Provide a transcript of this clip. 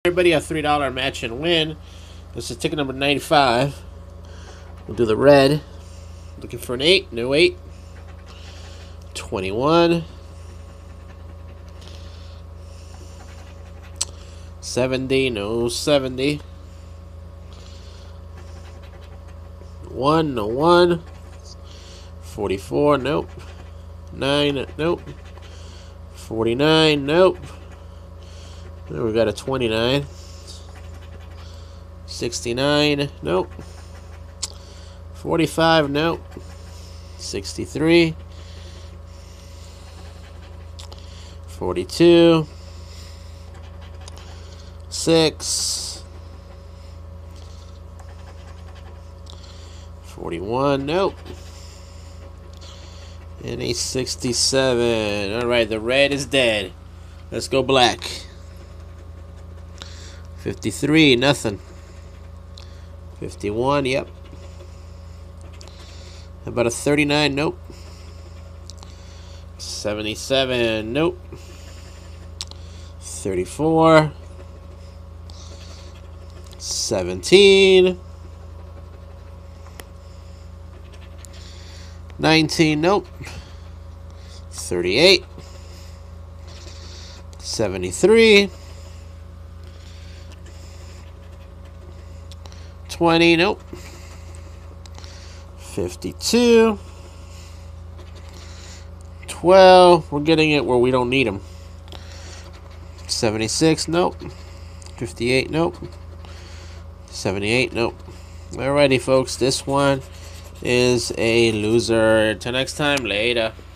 Everybody a $3 match and win. This is ticket number 95. We'll do the red. Looking for an 8. No 8. 21. 70. No 70. 1. No 1. 44. Nope. 9. Nope. 49. Nope. There we got a 29. 69. Nope. 45. Nope. 63. 42. 6. 41. Nope. And a 67. Alright, the red is dead. Let's go black. 53, nothing. 51, yep. How about a 39? Nope. 77, nope. 34. 17. 19, nope. 38. 73. 20, nope. 52. 12. We're getting it where we don't need them. 76, nope. 58, nope. 78, nope. Alrighty, folks. This one is a loser. Till next time, later.